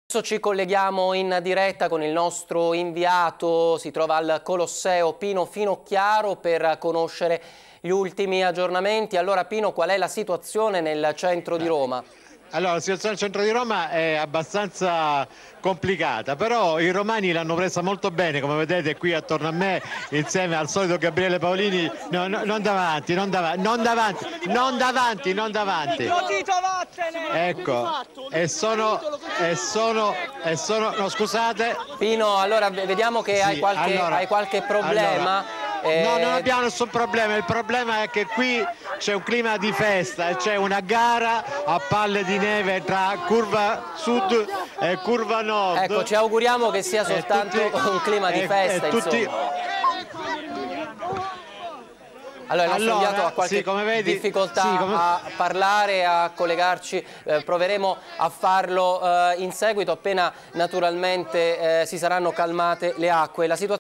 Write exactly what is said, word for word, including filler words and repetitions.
Adesso ci colleghiamo in diretta con il nostro inviato, si trova al Colosseo, Pino Finocchiaro, per conoscere gli ultimi aggiornamenti. Allora Pino, qual è la situazione nel centro di Roma? Allora, la situazione al centro di Roma è abbastanza complicata, però i romani l'hanno presa molto bene, come vedete qui attorno a me, insieme al solito Gabriele Paolini. No, no, non davanti, non davanti, non davanti, non davanti, non davanti. Ecco, e sono, e sono, e sono, no scusate. Pino, allora vediamo che Sì, hai, qualche, allora, hai qualche problema. Allora, Eh... No, non abbiamo nessun problema, il problema è che qui c'è un clima di festa e c'è una gara a palle di neve tra curva sud e curva nord. Ecco, ci auguriamo che sia soltanto tutti, un clima di festa, e tutti... insomma. Allora, il nostro allora, inviato ha qualche sì, come vedi, difficoltà sì, come... a parlare, a collegarci, eh, proveremo a farlo eh, in seguito appena naturalmente eh, si saranno calmate le acque. La situazione